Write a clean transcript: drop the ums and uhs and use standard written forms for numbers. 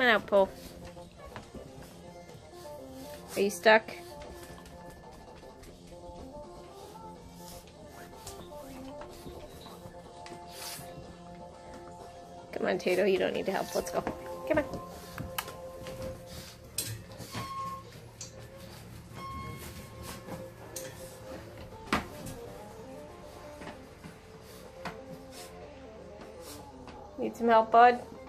Come on out, Paul. Are you stuck? Come on, Tato, you don't need to help. Let's go. Come on. Need some help, bud?